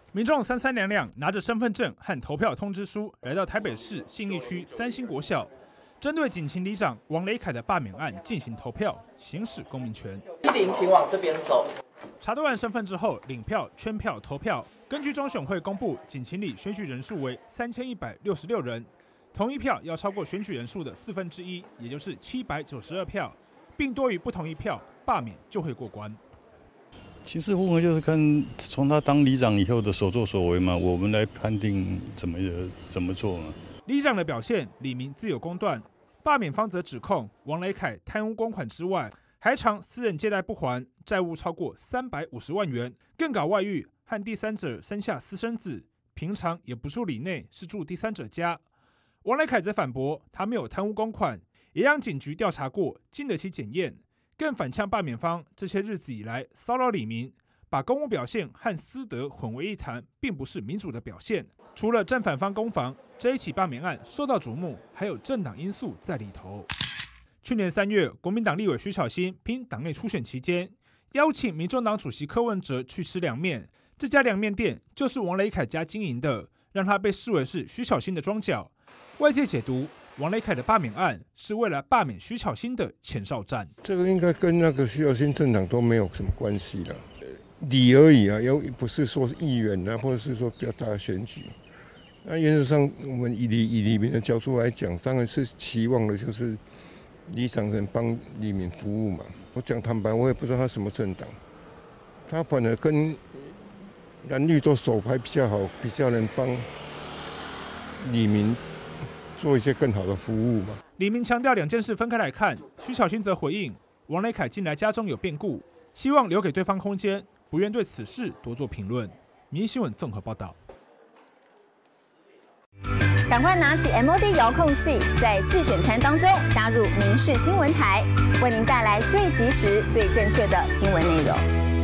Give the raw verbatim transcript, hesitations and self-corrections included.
民众三三两两拿着身份证和投票通知书来到台北市信义区三星国小，针对警情里长王雷凯的罢免案进行投票，行使公民权。 一零，请往这边走。 查对完身份之后，领票、圈票、投票。根据中选会公布，警情里选举人数为三千一百六十六人，同意票要超过选举人数的四分之一，也就是七百九十二票，并多于不同意票，罢免就会过关。 其实混合就是看从他当里长以后的所作所为嘛，我们来判定怎么怎么做嘛。 里长的表现，李明自有公断。罢免方则指控王雷凯贪污公款之外，还偿私人借贷不还，债务超过三百五十万元，更搞外遇，和第三者生下私生子，平常也不住里内，是住第三者家。王雷凯则反驳，他没有贪污公款，也让警局调查过，经得起检验。更反呛罢免方这些日子以来骚扰李明，把公务表现和私德混为一谈，并不是民主的表现。除了正反方攻防，这一起罢免案受到瞩目，还有政党因素在里头。去年三月，国民党立委徐巧芯拼党内初选期间，邀请民众党主席柯文哲去吃凉面。这家凉面店就是王雷凯家经营的，让他被视为是徐巧芯的庄脚。外界解读，王雷凯的罢免案是为了罢免徐巧芯的前哨战。 这个应该跟那个徐巧芯政党都没有什么关系了，理而已啊，又不是说是议员啊，或者是说比较大的选举。那原则上，我们以李以李明的角度来讲，当然是期望的就是里长能帮李明服务嘛。我讲坦白，我也不知道他什么政党，他反而跟蓝绿都手牌比较好，比较能帮李明做一些更好的服务嘛。 李明强调两件事分开来看，徐巧芯则回应王雷凯近来家中有变故，希望留给对方空间，不愿对此事多做评论。民意新闻综合报道。 赶快拿起 M O D 遥控器，在自选餐当中加入民视新闻台，为您带来最及时、最正确的新闻内容。